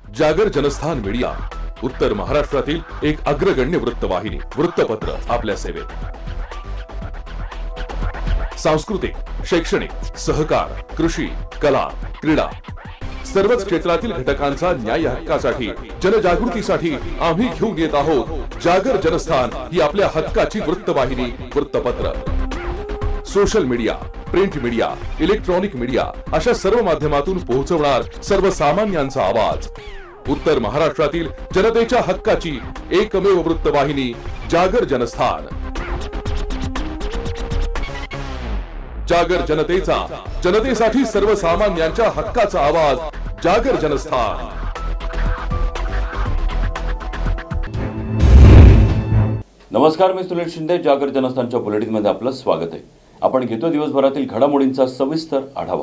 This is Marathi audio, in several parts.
जागर जनस्थान मीडिया, उत्तर महाराष्ट्रातील एक अग्रगण्य वृत्तवाहिनी, वृत्तपत्र आपल्या सेवेत। सांस्कृतिक, शैक्षणिक, सहकार, कृषी, कला, क्रीडा सर्वच क्षेत्रातील घटकांचा न्याय हक्कासाठी, जनजागृतीसाठी आम्ही घेऊन येत आहोत जागर जनस्थान ही आपल्या हक्काची वृत्तवाहिनी, वृत्तपत्र। Social media, print media, electronic media अशा सर्व माध्यमातून पोहोचवणार सर्वसामान्यांचा आवाज। उत्तर महाराष्ट्रातील जनतेच्या हक्काची एकमेव वृत्तवाहिनी जागर जनस्थान। जागर जनतेचा, जनतेसाठी सर्वसामान्यांच्या हक्काचा आवाज, जागर जनस्थान। नमस्कार, मी सुनील शिंदे। जागर जनस्थानच्या बुलेटिन मध्ये आपलं स्वागत आहे। आपण घेतो दिवसभरातील घडामोडींचा सविस्तर आढावा।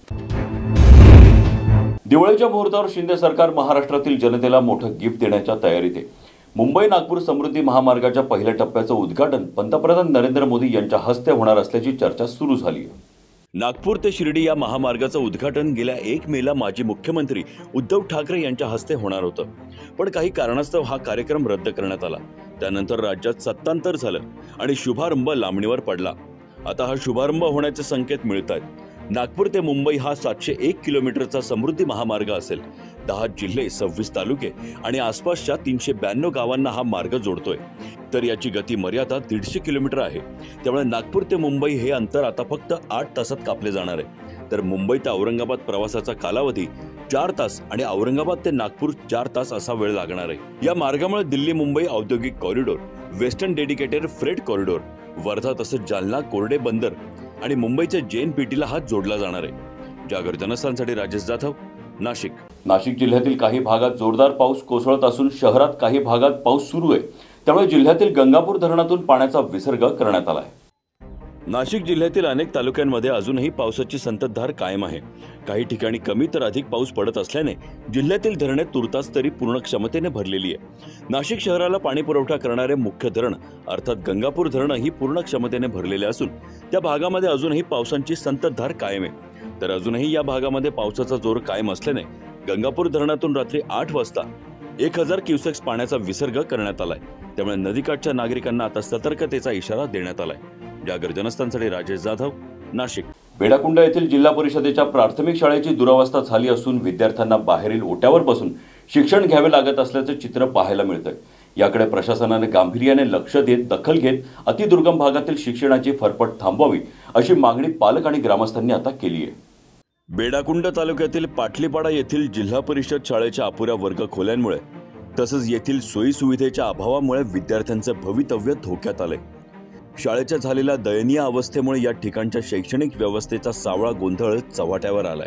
दिवाळीच्या मुहूर्तावर शिंदे सरकार महाराष्ट्रातील जनतेला मोठं गिफ्ट देण्याच्या तयारीत आहे। मुंबई नागपूर समृद्धी महामार्गाच्या पहिल्या टप्प्याचं उद्घाटन पंतप्रधान नरेंद्र मोदी यांच्या हस्ते होणार असल्याची चर्चा सुरू झाली आहे। नागपूर ते शिर्डी या महामार्गाचं उद्घाटन गेल्या 1 मेला माजी मुख्यमंत्री उद्धव ठाकरे यांच्या हस्ते होणार होतं, पण काही कारणास्तव हा कार्यक्रम रद्द करण्यात आला। त्यानंतर राज्यात सत्तांतर झालं आणि शुभारंभ लांबणीवर पडला। आता हा शुभारंभ होण्याचे संकेत मिळत आहेत। नागपूर ते मुंबई हा 701 किलोमीटरचा समृद्धी महामार्ग असेल। 10 जिल्हे, 26 तालुके आणि आसपासच्या 392 गावांना हा मार्ग जोडतोय। तर याची गती मर्यादा 150 किलोमीटर आहे। त्यामुळे नागपूर ते मुंबई हे अंतर आता फक्त 8 तासात कापले जाणार आहे। तर मुंबई ते औरंगाबाद प्रवासाचा कालावधी 4 तास आणि औरंगाबाद ते नागपूर 4 तास असा वेळ लागणार आहे। या मार्गामुळे दिल्ली मुंबई औद्योगिक corridor, western dedicated freight corridor, Wardha तसंच जालना कोरडे बंदर आणि मुंबईच्या JNPTला हात जोडला जाणार आहे। जागर जनस्थानसाठी राजेश जाधव, नाशिक। नाशिक जिल्ह्यातील काही भागात जोरदार पाऊस कोसळत असून शहरात काही भागात पाऊस सुरू आहे। त्यामुळे जिल्ह्यातील गंगापूर धरणातून पाण्याचा विसर्ग करण्यात आला आहे। नाशिक जिल्ह्यातील अनेक तालुक्यांमध्ये अजूनही पावसाची संततधार कायम आहे। काही ठिकाणी कमी तर अधिक पाऊस पडत असल्याने जिल्ह्यातील धरणे तुर्तास तरी पूर्ण क्षमतेने भरलेली आहे। नाशिक शहराला पाणी पुरवठा करणारे मुख्य धरण अर्थात गंगापूर धरण ही पूर्ण क्षमतेने भरलेले असून त्या भागामध्ये अजूनही पावसाची संततधार कायम आहे। तर अजूनही या भागामध्ये पावसाचा जोर कायम असल्याने गंगापूर धरणातून रात्री 8 वाजता 1000 क्युसेक्स पाण्याचा विसर्ग करण्यात आलाय। त्यामुळे नदीकाठच्या नागरिकांना आता सतर्कतेचा इशारा देण्यात आलाय। जागर जनस्थानसाठी राजेश जाधव, नाशिक। बेडाकुंड येथील जिल्हा परिषदेच्या प्राथमिक शाळेची दुरावस्था झाली असून विद्यार्थ्यांना बाहेरील ओट्यावर बसून शिक्षण घ्यावे लागत असल्याचे चित्र पाहायला मिळतंय। याकडे प्रशासनाने गांभीर्याने लक्ष देत दखल घेत अतिदुर्गम भागातील शिक्षणाची फरफट थांबवावी अशी मागणी पालक आणि ग्रामस्थांनी आता केली आहे। बेडाकुंड तालुक्यातील पाटलीपाडा येथील जिल्हा परिषद शाळेच्या अपुऱ्या वर्ग खोल्यांमुळे तसंच येथील सोयी सुविधेच्या अभावामुळे विद्यार्थ्यांचे भवितव्य धोक्यात आले। शाळेच्या झालेल्या दयनीय अवस्थेमुळे या ठिकाणच्या शैक्षणिक व्यवस्थेचा सावळा गोंधळ चव्हाट्यावर आलाय।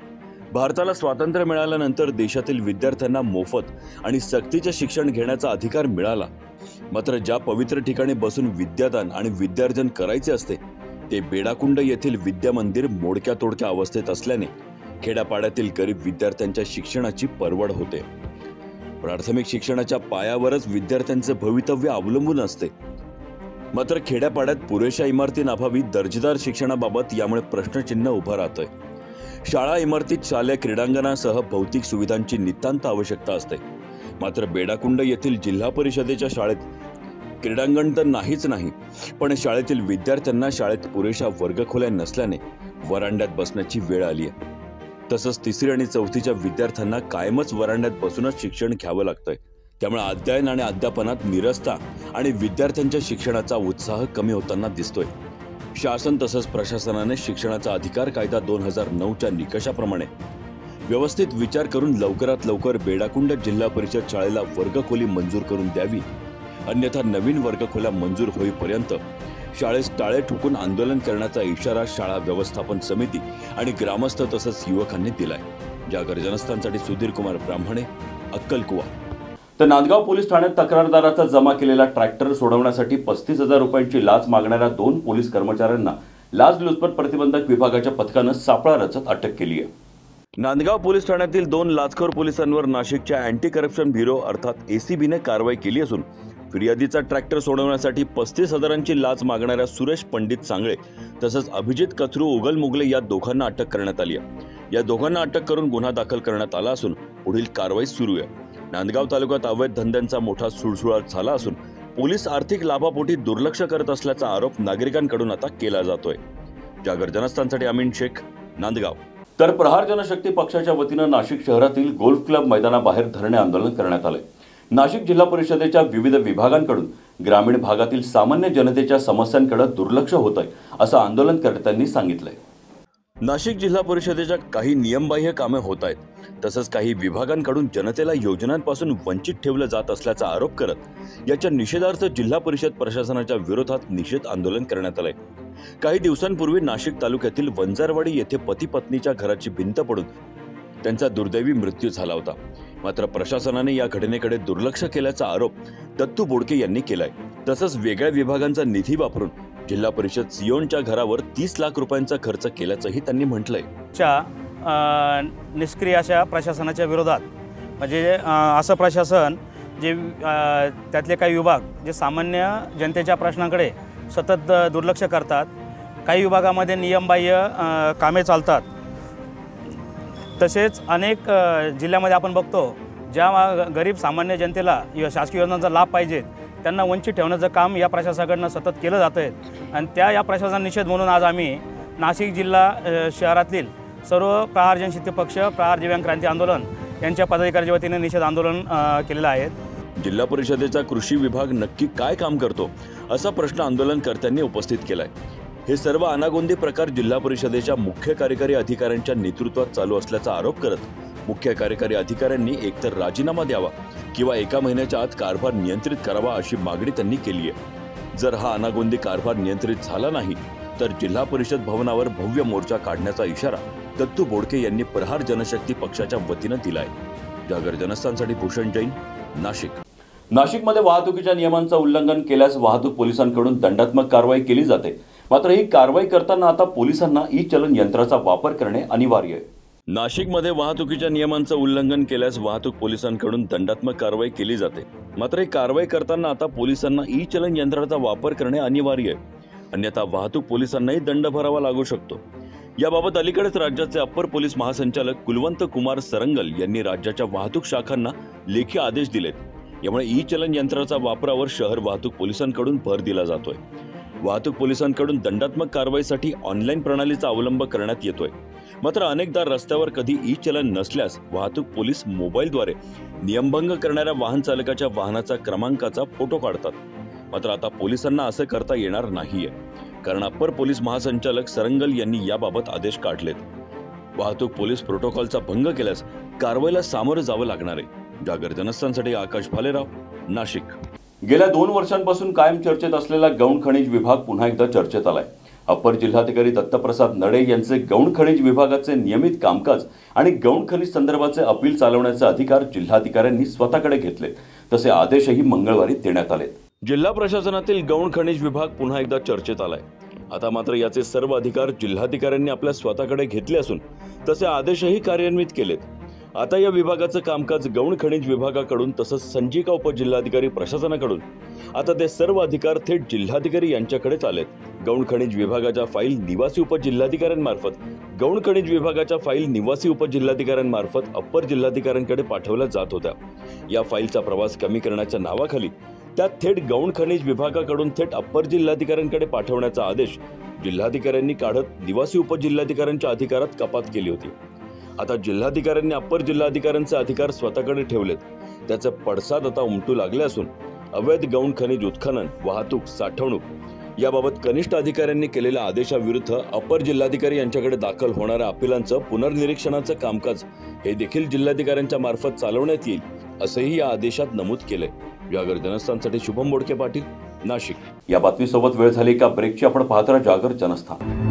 भारताला स्वातंत्र्य मिळाल्यानंतर देशातील विद्यार्थ्यांना मोफत आणि सक्तीचे शिक्षण घेण्याचा अधिकार मिळाला, मात्र ज्या पवित्र ठिकाणी बसून विद्यादान आणि विद्यार्जन करायचे असते ते बेडाकुंड येथील विद्यामंदिर मोडक्या तोडक्या अवस्थेत असल्याने खेड्यापाड्यातील गरीब विद्यार्थ्यांच्या शिक्षणाची परवड होते। प्राथमिक शिक्षणाच्या पायावरच विद्यार्थ्यांचे भवितव्य अवलंबून असते, मात्र खेड्यापाड्यात पुरेशा इमारतींअभावी दर्जेदार शिक्षणाबाबत यामुळे प्रश्नचिन्ह उभं राहतंय। शाळा इमारतीत शालेय क्रीडांगणासह भौतिक सुविधांची नितांत आवश्यकता असते, मात्र बेडाकुंड येथील जिल्हा परिषदेच्या शाळेत क्रीडांगण तर नाहीच नाही, पण शाळेतील विद्यार्थ्यांना शाळेत पुरेशा वर्गखोल्या नसल्याने वरांड्यात बसण्याची वेळ आली आहे। तसंच 3री आणि 4थीच्या विद्यार्थ्यांना कायमच वरांड्यात बसूनच शिक्षण घ्यावं लागतंय। त्यामुळे अध्ययन आणि अध्यापनात निरसता आणि विद्यार्थ्यांच्या शिक्षणाचा उत्साह कमी होताना दिसतोय। शासन तसंच प्रशासनाने शिक्षणाचा अधिकार कायदा 2009च्या निकषाप्रमाणे व्यवस्थित विचार करून लवकरात लवकर बेडाकुंड जिल्हा परिषद शाळेला वर्गखोली मंजूर करून द्यावी, अन्यथा नवीन वर्गखोल्या मंजूर होईपर्यंत शाळेस टाळे ठोकून आंदोलन करण्याचा इशारा शाळा व्यवस्थापन समिती आणि ग्रामस्थ तसंच युवकांनी दिलाय। जागर जनस्थानसाठी सुधीर कुमार ब्राह्मणे, अक्कलकुवा। तर नांदगाव पोलीस ठाण्यात तक्रारदाराचा जमा केलेला ट्रॅक्टर सोडवण्यासाठी 35,000 रुपयांची लाच मागणाऱ्या 2 पोलीस कर्मचाऱ्यांना लाचलुचपत प्रतिबंधक विभागाच्या पथकानं सापळा रचत अटक केली आहे। नांदगाव पोलीस ठाण्यातील 2 लाचखोर पोलिसांवर नाशिकच्या अँटी करप्शन ब्युरो अर्थात ACBने कारवाई केली असून फिर्यादीचा ट्रॅक्टर सोडवण्यासाठी 35,000ची लाच मागणाऱ्या सुरेश पंडित सांगळे तसंच अभिजित कचरू उगल मुगले या दोघांना अटक करण्यात आली आहे। या दोघांना अटक करून गुन्हा दाखल करण्यात आला असून पुढील कारवाई सुरू आहे. नांदगाव तालुक्यात अवैध धंद्यांचा मोठा सुळसुळाट झाला असून पोलीस आर्थिक लाभापोटी दुर्लक्ष करत असल्याचा आरोप नागरिकांकडून आता केला जातोय. जागर जनस्थानसाठी अमीन शेख, नांदगाव. तर प्रहार जनशक्ती पक्षाच्या वतीनं नाशिक शहरातील गोल्फ क्लब मैदानाबाहेर धरणे आंदोलन करण्यात आले. नाशिक जिल्हा परिषदेच्या विविध विभागांकडून ग्रामीण भागातील सामान्य जनतेच्या समस्यांकडे दुर्लक्ष होत आहे असं आंदोलनकर्त्यांनी सांगितलंय. नाशिक जिल्हा परिषदेच्या काही नियमबाह्य कामे होत आहेत, तसंच काही विभागांकडून जनतेला योजनांपासून वंचित ठेवलं जात असल्याचा आरोप करत याच्या निषेधार्थ जिल्हा परिषद प्रशासनाच्या विरोधात निषेध आंदोलन करण्यात आलंय. काही दिवसांपूर्वी नाशिक तालुक्यातील वंजारवाडी येथे पती पत्नीच्या घराची भिंत पडून त्यांचा दुर्दैवी मृत्यू झाला होता. मात्र प्रशासनाने या घटनेकडे दुर्लक्ष केल्याचा आरोप दत्तू बोडके यांनी केलाय. तसंच वेगळ्या विभागांचा निधी वापरून जिल्हा परिषद सियोनच्या घरावर 30 लाख रुपयांचा खर्च केल्याचंही त्यांनी म्हटलंय. निष्क्रिय अशा प्रशासनाच्या विरोधात म्हणजे असं प्रशासन जे त्यातले काही विभाग जे सामान्य जनतेच्या प्रश्नांकडे सतत दुर्लक्ष करतात. काही विभागामध्ये नियमबाह्य कामे चालतात. तसेच अनेक जिल्ह्यामध्ये आपण बघतो ज्या गरीब सामान्य जनतेला शासकीय योजनांचा लाभ पाहिजे त्यांना वंचित ठेवण्याचं काम या प्रशासनाकडनं सतत केलं जातं आहे. आणि या प्रशासन निषेध म्हणून आज आम्ही नाशिक जिल्हा शहरातील सर्व प्रहार जनशक्ती पक्ष, प्रहार दिव्यांग क्रांती आंदोलन यांच्या पदाधिकाऱ्यांच्या वतीने निषेध आंदोलन केलेलं आहे. जिल्हा परिषदेचा कृषी विभाग नक्की काय काम करतो असा प्रश्न आंदोलनकर्त्यांनी उपस्थित केलाय. हे सर्व अनागोंदी प्रकार जिल्हा परिषदेच्या मुख्य कार्यकारी अधिकाऱ्यांच्या नेतृत्वात चालू असल्याचा आरोप करत मुख्य कार्यकारी अधिकाऱ्यांनी एकतर राजीनामा द्यावा किंवा एका महिन्याच्या आत कारभार नियंत्रित करावा अशी मागणी त्यांनी केली आहे. जर हा अनागोंदी कारभार नियंत्रित झाला नाही तर जिल्हा परिषद भवनावर भव्य मोर्चा काढण्याचा इशारा दत्तू बोडके यांनी प्रहार जनशक्ती पक्षाच्या वतीनं दिलाय. जागर जनस्थानसाठी भूषण जैन, नाशिक. नाशिकमध्ये वाहतुकीच्या नियमांचं उल्लंघन केल्यास वाहतूक पोलिसांकडून दंडात्मक कारवाई केली जाते. मात्र ही कारवाई करताना आता पोलिसांना ई चलन यंत्राचा वापर करणे अनिवार्य आहे. नाशिकमध्ये वाहतुकीच्या नियमांचं उल्लंघन केल्यास वाहतूक पोलिसांकडून दंडात्मक कारवाई केली जाते. मात्र ही कारवाई करताना आता पोलिसांना ई चलन यंत्राचा वापर करणे अनिवार्य आहे. अन्यथा वाहतूक पोलिसांनाही दंड भरावा लागू शकतो. याबाबत अलीकडेच राज्याचे अप्पर पोलीस महासंचालक कुलवंत कुमार सरंगल यांनी राज्याच्या वाहतूक शाखांना लेखी आदेश दिलेत. यामुळे ई चलन यंत्राचा वापरावर शहर वाहतूक पोलिसांकडून भर दिला जातोय. वाहतूक पोलिसांकडून दंडात्मक कारवाईसाठी ऑनलाईन प्रणालीचा अवलंब करण्यात येतोय. मात्र अनेकदा रस्त्यावर कधी ई चलन नसल्यास वाहतूक पोलीस मोबाईलद्वारे नियमभंग करणाऱ्या वाहन चालकाच्या वाहनाचा क्रमांकाचा फोटो काढतात. मात्र आता पोलिसांना असं करता येणार नाहीये, कारण अप्पर पोलीस महासंचालक सरंगल यांनी याबाबत आदेश काढलेत. वाहतूक पोलीस प्रोटोकॉलचा भंग केल्यास कारवाईला सामोरं जावं लागणार आहे. जागर जनस्थानसाठी आकाश भालेराव, नाशिक. गेल्या 2 वर्षांपासून कायम चर्चेत असलेला गौण खनिज विभाग पुन्हा एकदा चर्चेत आलाय. अप्पर जिल्हाधिकारी दत्तप्रसाद नडे यांचे गौण खनिज विभागाचे नियमित कामकाज आणि गौण खनिज संदर्भाचे अपील चालवण्याचे अधिकार जिल्हाधिकाऱ्यांनी स्वतःकडे घेतले. तसे आदेशही मंगळवारी देण्यात आलेत. जिल्हा प्रशासनातील गौण खनिज विभाग पुन्हा एकदा चर्चेत आलाय. आता मात्र याचे सर्व अधिकार जिल्हाधिकाऱ्यांनी आपल्या स्वतःकडे घेतले असून तसे आदेशही कार्यान्वित केलेत. आता या विभागाचं कामकाज गौण खनिज विभागाकडून तसंच संजिका उपजिल्हाधिकारी प्रशासनाकडून आता ते सर्व अधिकार थेट जिल्हाधिकारी यांच्याकडेच आलेत. गौण खनिज विभागाच्या फाईल निवासी उपजिल्हाधिकाऱ्यांमार्फत गौण खनिज विभागाच्या फाईल निवासी उपजिल्हाधिकाऱ्यांमार्फत अप्पर जिल्हाधिकाऱ्यांकडे पाठवल्या जात होत्या. या फाईलचा प्रवास कमी करण्याच्या नावाखाली त्यात थेट गौण खनिज विभागाकडून थेट अप्पर जिल्हाधिकाऱ्यांकडे पाठवण्याचा आदेश जिल्हाधिकाऱ्यांनी काढत निवासी उपजिल्हाधिकाऱ्यांच्या अधिकारात कपात केली होती. आता जिल्हाधिकाऱ्यांनी अप्पर जिल्हाधिकाऱ्यांचे अधिकार स्वतःकडे ठेवलेत. त्याचे पडसाद आता उमटू लागले असून अवैध गौण खनिज उत्खनन, वाहतूक, साठवणूक याबाबत कनिष्ठ अधिकाऱ्यांनी केलेल्या आदेशाविरुद्ध अप्पर जिल्हाधिकारी यांच्याकडे दाखल होणाऱ्या अपिलांचं पुनर्निरीक्षणाचं कामकाज हे देखील जिल्हाधिकाऱ्यांच्या मार्फत चालवण्यात येईल असंही या आदेशात नमूद केलंय. जागर जनस्थानसाठी शुभम बोडके पाटील, नाशिक. या बातमीसोबत वेळ झाली का ब्रेकची. आपण पाहत राहा जागर जनस्थान.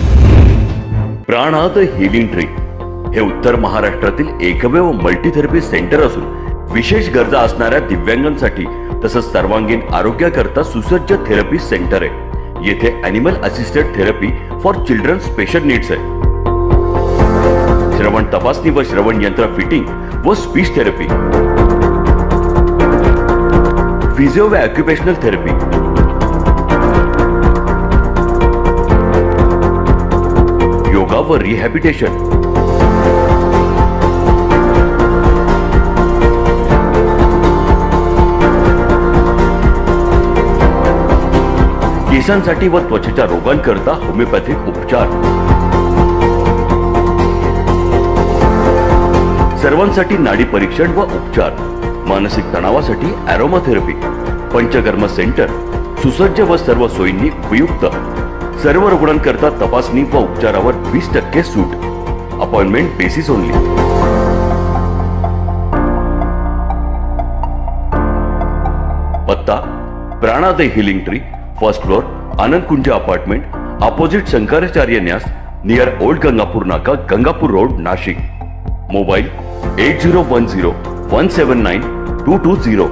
प्राणात हिलिंग ट्री हे उत्तर महाराष्ट्रातील एकमेव मल्टीथेरपी सेंटर असून विशेष गरजा असणाऱ्या दिव्यांगांसाठी तसंच सर्वांगीण आरोग्याकरता सुसज्ज थेरपी सेंटर आहे. येथे animal assisted therapy for children special needs आहे. श्रवण तपासणी व श्रवण यंत्र फिटिंग व स्पीच थेरपी, फिजिओ व ऑक्युपेशनल थेरपी, योगा व रिहॅबिलिटेशन, केसांसाठी व त्वचेच्या रोगांकरता होमिओपॅथिक उपचार, सर्वांसाठी नाडी परीक्षण व उपचार, मानसिक तणावासाठी ॲरोमाथेरपी, पंचकर्म सेंटर सुसज्ज व सर्व सोयींनी उपयुक्त, सर्व रुग्णांकरता तपासणी व उपचारावर 20% सूट, अपॉइंटमेंट बेसिस ओनली. पत्ता Pranaday healing tree, first floor, Anand Kunj apartment, opposite Shankaracharya Nyas, near old Gangapur नाका, गंगापूर रोड, नाशिक. मोबाईल 8010179220.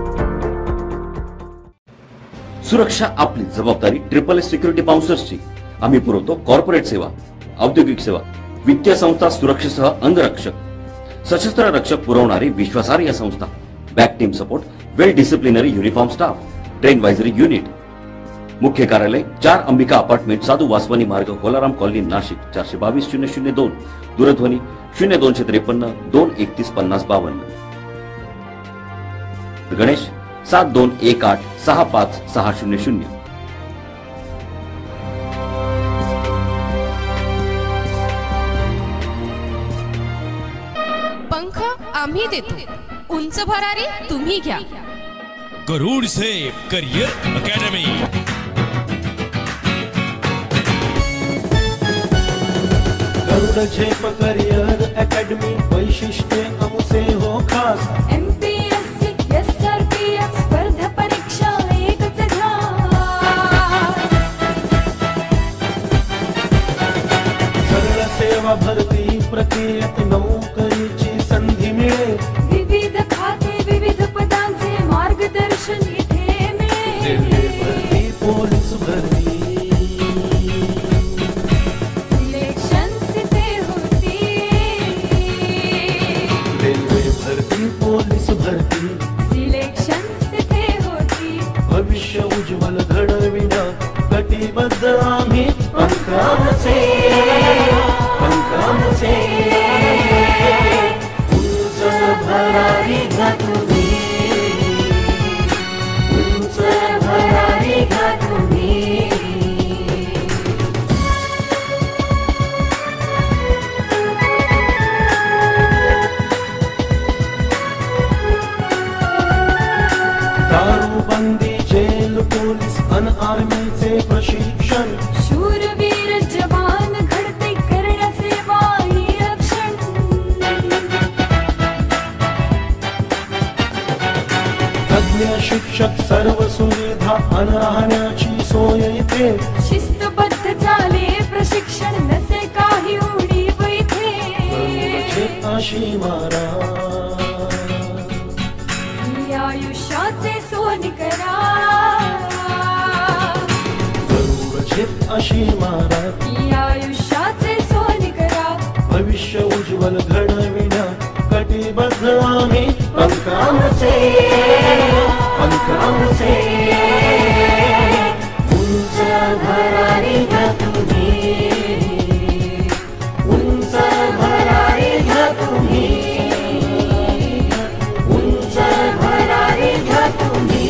सुरक्षा आपली जबाबदारी. SSS सिक्युरिटी बाउन्सर्सची. आम्ही पुरवतो कॉर्पोरेट सेवा, औद्योगिक सेवा, वित्तीय संस्था, सुरक्षेसह अंगरक्षक, सशस्त्र रक्षक पुरवणारी विश्वासार्ह संस्था, back team support, well disciplinary uniform staff, train advisory unit. मुख्य कार्यालय 4 अंबिका अपार्टमेंट, साधू वासवानी मार्ग, कोलाराम कॉलनी, नाशिक. 422-002. दूरध्वनी 0253 231 5052. गणेश 7218 65600. पंख आम्ही देतो, उंच भरारी तुम्ही घ्या. Garud safe career academy. Garud झेप करियर अकॅडमी, वैशिष्ट्ये आमचे हो खास. MPSC SRPF स्पर्धा परीक्षा एकच घ्या. सरळ सेवा भरती प्रक्रियेत नोकरीची संधी मिळेल. विविध खाते विविध पदांचे मार्गदर्शन इथे मिळेल. भरती पोलीस भरती सिलेक्शन तिथे होती. रेल्वे भरती पोलीस भरती सिलेक्शन तिथे होती. भविष्य उज्ज्वल घडविण्या कटिबद्ध आम्ही पंखाचे. उंच भरारी घ्या तुम्ही, उंच भरारी घ्या तुम्ही. दारूबंदी, जेल, पोलीस अन आर्मीचे प्रशिक्षण. शूरवीर जवान घडते करण्याचे वाई रक्षण. तज्ञ शिक्षक, सर्व सुविधा अन राहण्याची सोय इथे. शिस्तबद्ध चाले प्रशिक्षण, नसे काही उणीव इथे. गरुडचे आशी मारा, ही आयुष्याचे सोन करा. गरुडचे आशी मारा, ही आयुष्याचे सोन करा. भविष्य उज्ज्वल घडविण्या कटिबद्ध आम्ही पंखाचे. उंच भरारी घ्या तुम्ही, उंच भरारी घ्या तुम्ही, उंच भरारी घ्या तुम्ही.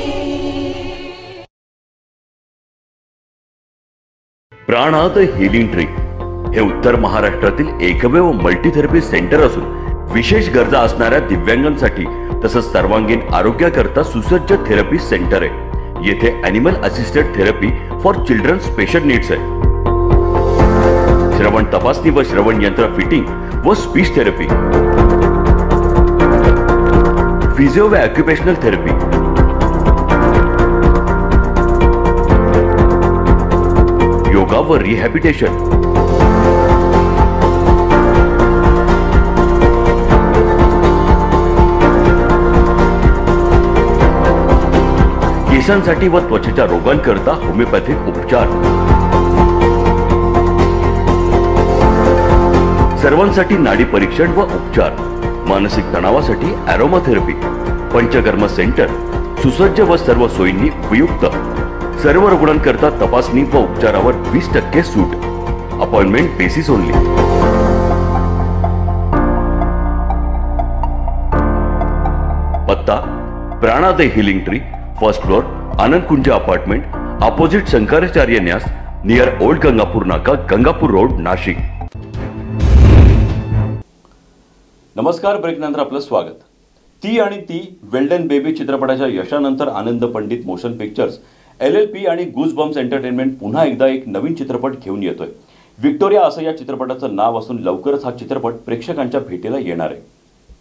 प्राणात हिलिंग ट्री हे उत्तर महाराष्ट्रातील एकमेव मल्टीथेरपी सेंटर असून विशेष गरजा असणाऱ्या दिव्यांगांसाठी तसंच सर्वांगीण आरोग्याकरता सुसज्ज थेरपी सेंटर आहे. येथे animal assisted therapy for children special needs आहे. श्रवण तपासणी व श्रवण यंत्र फिटिंग व स्पीच थेरपी, फिजिओ व ऑक्युपेशनल थेरपी, योगा व रिहॅबिलिटेशन, केसांसाठी व त्वचेच्या रोगांकरता होमिओपॅथिक उपचार, सर्वांसाठी नाडी परीक्षण व उपचार, मानसिक तणावासाठी ॲरोमाथेरपी, पंचकर्म सेंटर सुसज्ज व सर्व सोयींनी उपयुक्त, सर्व रुग्णांकरता तपासणी व उपचारावर 20% सूट, अपॉइंटमेंट बेसिस ओनली. पत्ता Pranaday healing tree, first floor, Anand Kunj apartment, opposite Shankaracharya Nyas, near old Gangapur नाका, गंगापूर रोड, नाशिक. नमस्कार. ब्रेक नंतर आपलं स्वागत. ती आणि ती वेल्डन बेबी चित्रपटाच्या यशानंतर Anand Pandit motion pictures, LLP आणि गूजबम्स एंटरटेनमेंट पुन्हा एकदा एक नवीन चित्रपट घेऊन येतोय. विक्टोरिया असं या चित्रपटाचं नाव असून लवकरच हा चित्रपट प्रेक्षकांच्या भेटीला येणार आहे.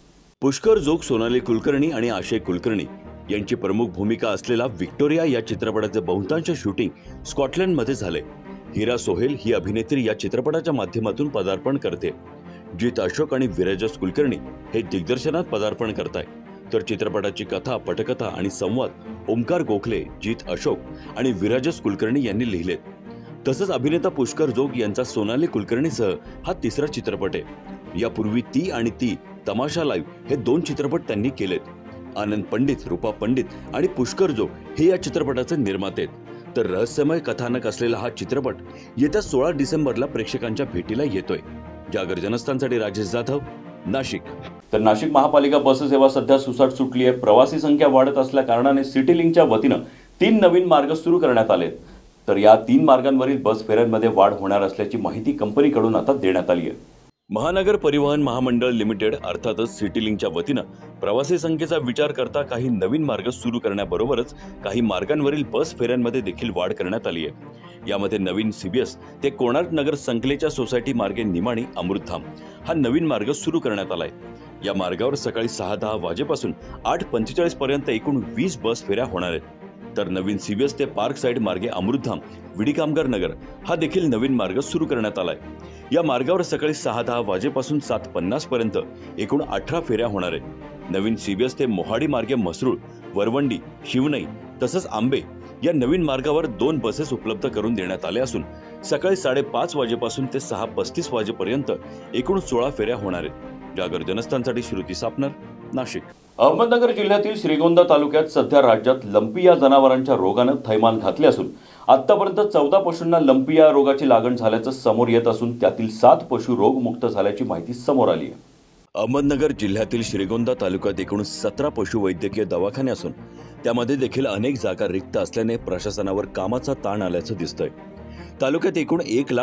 पुष्कर जोग, सोनाली कुलकर्णी आणि आशय कुलकर्णी यांची प्रमुख भूमिका असलेला विक्टोरिया या चित्रपटाचे बहुतांश शूटिंग स्कॉटलंडमध्ये झाले. हिरा सोहेल ही अभिनेत्री या चित्रपटाच्या माध्यमातून पदार्पण करते. जित अशोक आणि विराजस कुलकर्णी हे दिग्दर्शनात पदार्पण करताय. तर चित्रपटाची कथा, पटकथा आणि संवाद ओमकार गोखले, जित अशोक आणि विराजस कुलकर्णी यांनी लिहिलेत. तसंच अभिनेता पुष्कर जोग यांचा सोनाली कुलकर्णीसह हा तिसरा चित्रपट आहे. यापूर्वी ती आणि ती, तमाशा लाईव्ह हे 2 चित्रपट त्यांनी केलेत. आनंद पंडित, रूपा पंडित आणि पुष्कर जोग हे या चित्रपटाचे निर्माते आहेत. तर रहस्यमय कथानक असलेला हा चित्रपट येत्या 16 डिसेंबरला प्रेक्षकांच्या भेटीला येतोय. जागर जनस्थानसाठी राजेश जाधव, नाशिक. तर नाशिक महापालिका बस सेवा सध्या सुसाट सुटली आहे. प्रवासी संख्या वाढत असल्या कारणाने सिटी लिंकच्या वतीनं 3 नवीन मार्ग सुरू करण्यात आलेत. तर या 3 मार्गांवरील बस फेऱ्यांमध्ये वाढ होणार असल्याची माहिती कंपनीकडून आता देण्यात आली आहे. महानगर परिवहन महामंडळ लिमिटेड अर्थातच सिटी लिंकच्या वतीनं प्रवासी संख्येचा विचार करता काही नवीन मार्ग सुरू करण्याबरोबरच काही मार्गांवरील बस फेऱ्यांमध्ये देखील वाढ करण्यात आली आहे. यामध्ये नवीन CBS ते कोणार्क नगर संकलेच्या सोसायटी मार्गे निमाणी अमृतधाम हा नवीन मार्ग सुरू करण्यात आलाय. या मार्गावर सकाळी 6:10 वाजेपासून 8:45 पर्यंत एकूण 20 बस फेऱ्या होणार आहेत. तर नवीन CBS ते पार्क साइड मार्गे अमृतधाम विडी कामगार नगर हा देखील नवीन मार्ग सुरू करण्यात आलाय. या मार्गावर सकाळी 6:10 वाजेपासून 7:50 पर्यंत एकूण 18 फेऱ्या होणार आहेत. नवीन CBS ते मोहाडी मार्गे मसरूळ, वरवंडी, शिवनई तसंच आंबे या नवीन मार्गावर 2 बसेस उपलब्ध करून देण्यात आल्या असून सकाळी 5:30 वाजेपासून ते 6:35 वाजेपर्यंत एकूण 16 फेऱ्या होणार आहेत. जागर जनस्थानसाठी श्रुती सापनर, नाशिक. अहमदनगर जिल्ह्यातील श्रीगोंदा तालुक्यात सध्या राज्यात लंपी या जनावरांच्या रोगानं थैमान घातले असून आतापर्यंत 14 पशूंना लंपी या रोगाची लागण झाल्याचं समोर येत असून त्यातील 7 पशु रोगमुक्त झाल्याची माहिती समोर आली आहे. अहमदनगर जिल्ह्यातील श्रीगोंदा तालुक्यात एकूण 17 पशुवैद्यकीय दवाखाने असून त्यामध्ये देखील अनेक जागा रिक्त असल्याने प्रशासनावर कामाचा ताण आल्याचं दिसतंय. तालुक्यात एकूण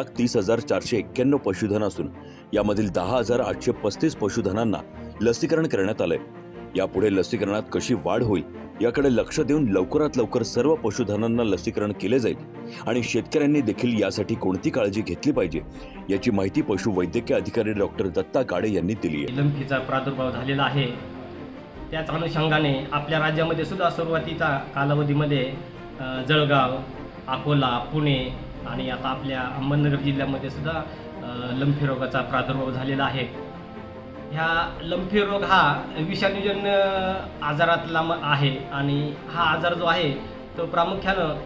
1,30,491 पशुधन असून यामधील 10,835 पशुधनांना लसीकरण करण्यात आलंय. यापुढे लसीकरणात कशी वाढ होईल याकडे लक्ष देऊन लवकरात लवकर सर्व पशुधनांना लसीकरण केले जाईल आणि शेतकऱ्यांनी देखील यासाठी कोणती काळजी घेतली पाहिजे याची माहिती पशुवैद्यकीय अधिकारी डॉक्टर दत्ता गाडे यांनी दिली आहे. लंपीचा प्रादुर्भाव झालेला आहे. त्याच अनुषंगाने आपल्या राज्यामध्ये सुद्धा सुरुवातीच्या कालावधीमध्ये जळगाव, अकोला, पुणे आणि आता आपल्या अहमदनगर जिल्ह्यामध्ये सुद्धा लंपी रोगाचा प्रादुर्भाव झालेला आहे. ह्या लंपी रोग हा विषाणूजन्य आजारातला आहे आणि हा आजार जो आहे तो प्रामुख्यानं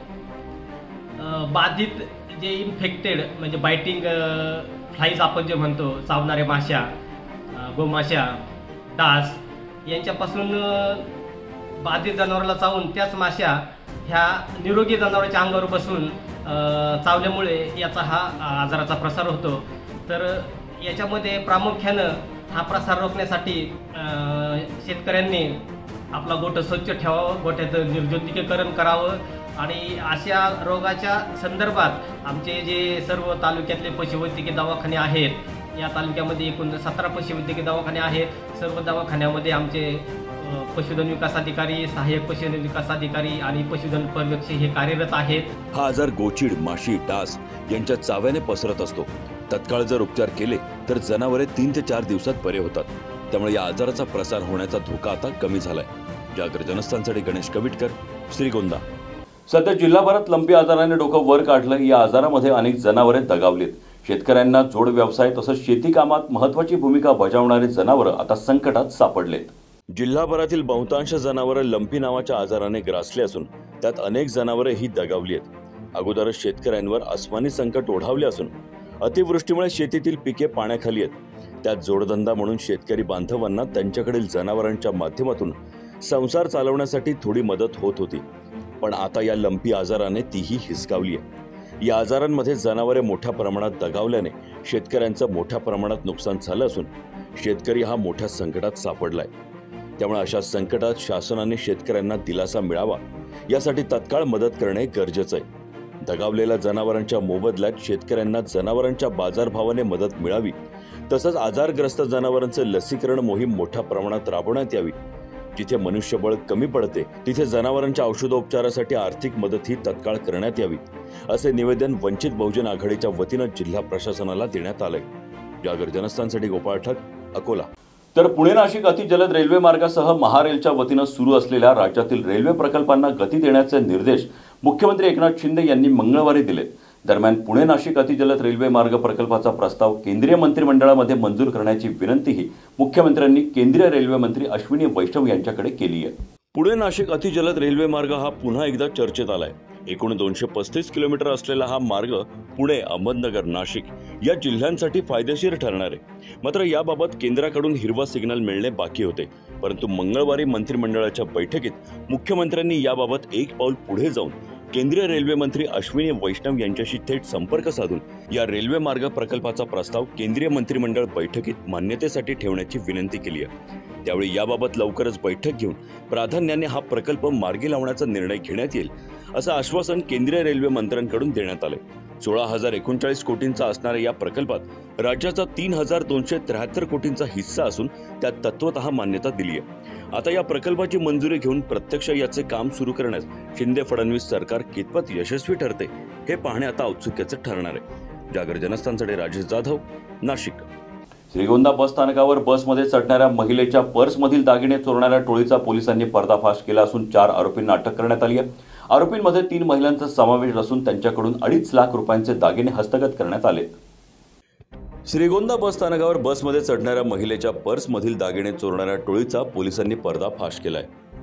बाधित जे इन्फेक्टेड म्हणजे बायटिंग फ्लाईज आपण जे म्हणतो, चावणाऱ्या माश्या, गोमाश्या, डास यांच्यापासून बाधित जनावराला चावून त्याच माश्या ह्या निरोगी जनावरांच्या अंगावर बसून चावल्यामुळे याचा हा आजाराचा प्रसार होतो. तर याच्यामध्ये प्रामुख्यानं हा प्रसार रोखण्यासाठी शेतकऱ्यांनी आपला गोठा स्वच्छ ठेवावं, गोठ्याचं निर्जंतुकीकरण करावं आणि अशा रोगाच्या संदर्भात आमचे जे सर्व तालुक्यातले पशुवैद्यकीय दवाखाने आहेत, या तालुक्यामध्ये एकूण 17 पशुवैद्यकीय दवाखाने आहेत. सर्व दवाखान्यामध्ये आमचे पशुधन विकास अधिकारी, सहाय्यक पशुधन विकास अधिकारी आणि पशुधन पर्यवेक्षक हे कार्यरत आहेत. हा आजार गोचीड, माशी, डास यांच्या चाव्याने पसरत असतो. तत्काळ जर उपचार केले तर जनावरे 3 ते 4 दिवसात बरे होतात. त्यामुळे या आजाराचा प्रसार होण्याचा धोका आता कमी झालाय. जागर जनस्थानसाठी गणेश कविटकर, श्रीगोंदा. सध्या जिल्हाभरात लंपी आजाराने डोकं वर काढलं. या आजारामध्ये अनेक जनावरे दगावलीत. शेतकऱ्यांना जोड व्यवसाय तसंच शेती कामात महत्वाची भूमिका बजावणारे जनावरं आता संकटात सापडलेत. जिल्हाभरातील बहुतांश जनावरं लंपी नावाच्या आजाराने ग्रासले असून त्यात अनेक जनावरे ही दगावली आहेत. अगोदरच शेतकऱ्यांवर अस्मानी संकट ओढावले असून अतिवृष्टीमुळे शेतीतील पिके पाण्याखाली आहेत. त्यात जोडधंदा म्हणून शेतकरी बांधवांना त्यांच्याकडील जनावरांच्या माध्यमातून संसार चालवण्यासाठी थोडी मदत होत होती. पण आता या लंपी आजाराने तीही हिसकावली आहे. या आजारांमध्ये जनावरे मोठ्या प्रमाणात दगावल्याने शेतकऱ्यांचं मोठ्या प्रमाणात नुकसान झालं असून शेतकरी हा मोठ्या संकटात सापडलाय. त्यामुळे अशा संकटात शासनाने शेतकऱ्यांना दिलासा मिळावा यासाठी तत्काळ मदत करणे गरजेचं आहे. दगावलेल्या जनावरांच्या मोबदल्यात शेतकऱ्यांना जनावरांच्या बाजारभावाने मदत मिळावी, तसंच आजारग्रस्त जनावरांचं लसीकरण मोहीम मोठ्या प्रमाणात राबवण्यात यावी। जिथे मनुष्यबळ कमी पडते तिथे जनावरांच्या औषधोपचारासाठी आर्थिक मदतही तत्काळ करण्यात यावी, असे निवेदन वंचित बहुजन आघाडीच्या वतीनं जिल्हा प्रशासनाला देण्यात आलंय। जागर जनस्थानसाठी गोपाळ ठक, अकोला। तर पुणे नाशिक अतिजलद रेल्वे मार्गासह महारेलच्या वतीनं सुरू असलेल्या राज्यातील रेल्वे प्रकल्पांना गती देण्याचे निर्देश मुख्यमंत्री एकनाथ शिंदे यांनी मंगळवारी दिले। दरम्यान पुणे नाशिक अतिजलद रेल्वे मार्ग प्रकल्पाचा प्रस्ताव केंद्रीय मंत्रिमंडळामध्ये मंजूर करण्याची विनंतीही मुख्यमंत्र्यांनी केंद्रीय रेल्वे मंत्री अश्विनी वैष्णव यांच्याकडे केली आहे। पुणे नाशिक अतिजलद रेल्वे मार्ग हा पुन्हा एकदा चर्चेत आलाय। एकूण 235 किलोमीटर असलेला हा मार्ग पुणे, अहमदनगर, नाशिक या जिल्ह्यांसाठी फायदेशीर ठरणार आहे। मात्र याबाबत केंद्राकडून हिरवा सिग्नल मिळणे बाकी होते, परंतु मंगळवारी मंत्रिमंडळाच्या बैठकीत मुख्यमंत्र्यांनी याबाबत एक पाऊल पुढे जाऊन केंद्रीय रेल्वे मंत्री अश्विनी वैष्णव यांच्याशी थेट संपर्क साधून या रेल्वे मार्ग प्रकल्पाचा प्रस्ताव केंद्रीय मंत्रिमंडळ बैठकीत मान्यतेसाठी ठेवण्याची विनंती केली आहे। त्यावेळी याबाबत लवकरच बैठक घेऊन प्राधान्याने हा प्रकल्प मार्गी लावण्याचा निर्णय घेण्यात येईल, असं आश्वासन केंद्रीय रेल्वे मंत्र्यांकडून देण्यात आले। 16,039 कोटींचा असणाऱ्या या प्रकल्पात राज्याचा 3,273 कोटींचा हिस्सा असून त्यात तत्वतः मान्यता दिली आहे। आता या प्रकल्पाची मंजुरी घेऊन प्रत्यक्ष याचे काम सुरू करण्यास शिंदे फडणवीस सरकार कितपत यशस्वी ठरते हे पाहणे आता औत्सुक्याचे ठरणार आहे। जागर जनस्थानसाठी राजेश जाधव, नाशिक। श्रीगोंदा बस स्थानकावर बसमध्ये चढणाऱ्या महिलेच्या पर्समधील दागिने चोरणाऱ्या टोळीचा पोलिसांनी पर्दाफाश केला असून 4 आरोपींना अटक करण्यात आली आहे। आरोपींमध्ये 3 महिलांचा समावेश असून त्यांच्याकडून 2.5 लाख रुपयांचे दागिने हस्तगत करण्यात आले। श्रीगोंदा बस स्थानकावर बसमध्ये चढणाऱ्या महिलेच्या पर्समधील दागिने चोरणाऱ्या टोळीचा पोलिसांनी पर्दाफाश केलाय।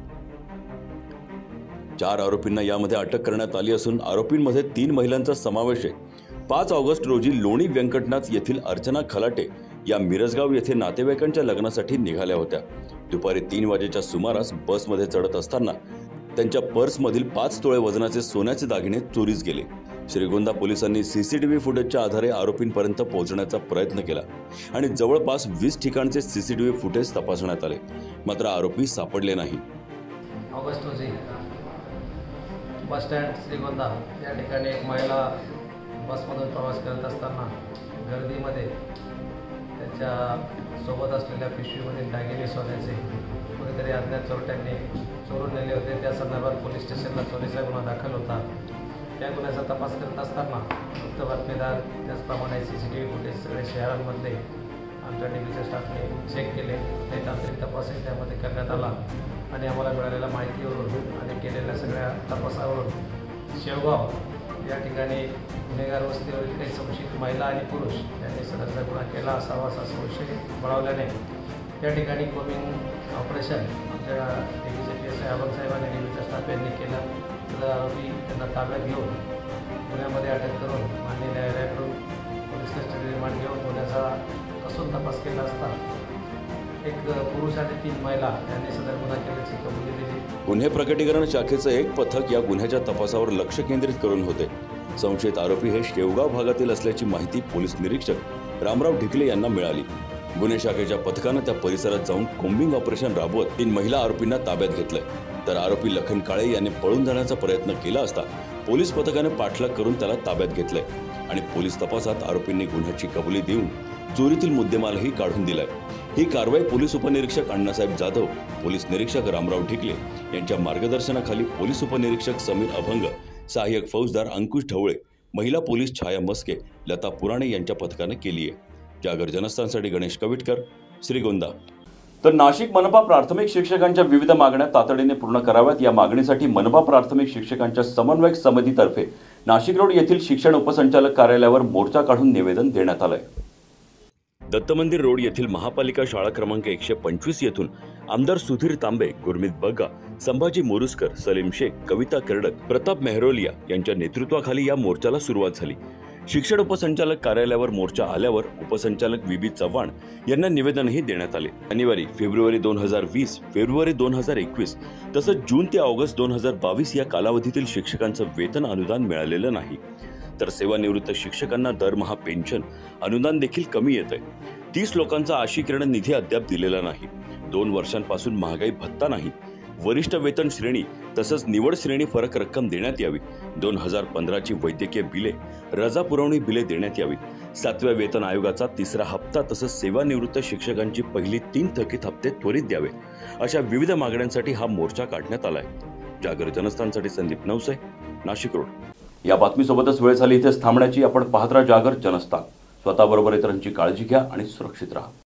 4 आरोपींना यामध्ये अटक करण्यात आली असून आरोपींमध्ये 3 महिलांचा समावेश आहे। 5 ऑगस्ट रोजी लोणी व्यंकटनाथ येथील अर्चना खलाटे या मिरजगाव येथे नातेवाईकांच्या लग्नासाठी निघाल्या होत्या। दुपारी 3 वाजेच्या सुमारास बसमध्ये चढत असताना त्यांच्या पर्समधील 5 तोळे वजनाचे सोन्याचे दागिने चोरीस गेले। श्रीगोंदा पोलिसांनी सीसीटीव्ही फुटेजच्या आधारे आरोपींपर्यंत पोहोचण्याचा प्रयत्न केला आणि जवळपास 20 ठिकाणचे सीसीटीव्ही फुटेज तपासण्यात आले, मात्र आरोपी सापडले नाही। ऑगस्ट रोजी बस स्टँड श्रीगोंदा या ठिकाणी एक महिला बसमधून प्रवास करत असताना गर्दीमध्ये त्याच्या सोबत असलेल्या पिशवीमधील दागिने सोन्याचे कोणीतरी अज्ञात चोरट्यांनी चोरून नेले होते। त्या संदर्भात पोलीस स्टेशनला चोरीचा गुन्हा दाखल होता। त्या गुन्ह्याचा तपास करत असताना गुप्त बातमीदार, त्याचप्रमाणे सीसीटीव्ही फुटेज सगळे शहरांमधले आमच्या टीव्हीच्या स्टाफने चेक केले। ते तांत्रिक तपासही त्यामध्ये करण्यात आला आणि आम्हाला मिळालेल्या माहितीवरून आणि केलेल्या सगळ्या तपासावरून शेवगाव या ठिकाणी गुन्हेगार वस्तीवरील काही संशयित महिला आणि पुरुष यांनी सदरचा गुन्हा केला असावा असा संशय बळावल्याने त्या ठिकाणी कोमिंग ऑपरेशन आमच्या टीव्हीचे PSI आबंग आणि टीव्हीचा स्टाफ यांनी केलं। तर आरोपी त्यांना ताब्यात घेऊन गुन्ह्यामध्ये अटक करून माननीय न्यायालयाकडून पोलीस कस्टडी रिमांड घेऊन गुन्ह्याचा कसून तपास केला असता एक पुरुष आणि 3 महिला यांनी सदर गुन्हा केल्याची कबुली दिली। गुन्हे प्रकटीकरण शाखेचं एक पथक या गुन्ह्याच्या तपासावर लक्ष केंद्रित करून होते। संशयित आरोपी हे शेवगाव भागातील असल्याची माहिती पोलीस निरीक्षक रामराव ढिकले यांना मिळाली। गुन्हे शाखेच्या पथकानं त्या परिसरात जाऊन कोम्बिंग ऑपरेशन राबवत 3 महिला आरोपींना ताब्यात घेतलंय। तर आरोपी लखन काळे याने पळून जाण्याचा प्रयत्न केला असता पोलीस पथकाने पाठलाग करून त्याला ताब्यात घेतलंय आणि पोलीस तपासात आरोपींनी गुन्ह्याची कबुली देऊन चोरीतील मुद्देमालही काढून दिलाय। ही कारवाई पोलीस उपनिरीक्षक अण्णासाहेब जाधव, पोलीस निरीक्षक रामराव ढिकले यांच्या मार्गदर्शनाखाली पोलीस उपनिरीक्षक समीर अभंग, सहाय्यक फौजदार अंकुश ढवळे, महिला पोलीस छाया मस्के, लता पुराणे यांच्या पथकाने केली आहे। जागर जनस्थानसाठी गणेश कविटकर, श्रीगोंदा। तर नाशिक मनपा प्राथमिक शिक्षकांच्या विविध मागण्या तातडीने पूर्ण कराव्यात या मागणीसाठी मनपा प्राथमिक शिक्षकांच्या समन्वयक समितीतर्फे नाशिक रोड येथील शिक्षण उपसंचालक कार्यालयावर मोर्चा काढून निवेदन देण्यात आलंय। दत्तमंदिर रोड येथील महापालिका शाळा क्रमांक 125 येथून आमदार सुधीर तांबे, गुरमीत बग्गा, संभाजी मोरुसकर, सलीम शेख, कविता कर्डक, प्रताप मेहरोलिया यांच्या नेतृत्वाखाली या मोर्चाला सुरुवात झाली। शिक्षण उपसंचालक कार्यालयावर मोर्चा आल्यावर उपसंचालक VB चव्हाण यांना निवेदनही देण्यात आले। जानेवारी, फेब्रुवारी 2020, फेब्रुवारी 2021 तसंच जून ते ऑगस्ट 2022 या कालावधीतील शिक्षकांचं वेतन अनुदान मिळालेलं नाही। तर सेवानिवृत्त शिक्षकांना दरमहा पेन्शन अनुदान देखील कमी येत आहे। 30 लोकांचा आशिकिरण निधी अद्याप दिलेला नाही। 2 वर्षांपासून महागाई भत्ता नाही। वरिष्ठ वेतन श्रेणी तसंच निवड श्रेणी फरक रक्कम देण्यात यावी, 2015ची वैद्यकीय बिले, रजा पुरवणी बिले देण्यात यावीत, 7व्या वेतन आयोगाचा 3रा हप्ता तसंच सेवानिवृत्त शिक्षकांची पहिली 3 थकीत हप्ते त्वरित द्यावे, अशा विविध मागण्यांसाठी हा मोर्चा काढण्यात आलाय. जागर जनस्थानसाठी संदीप नवसे, नाशिक रोड. या बातमीसोबतच वेळ झाली इथेच थांबण्याची. आपण पाहत राहा जागर जनस्थान. स्वतःबरोबर इतरांची काळजी घ्या आणि सुरक्षित राहा.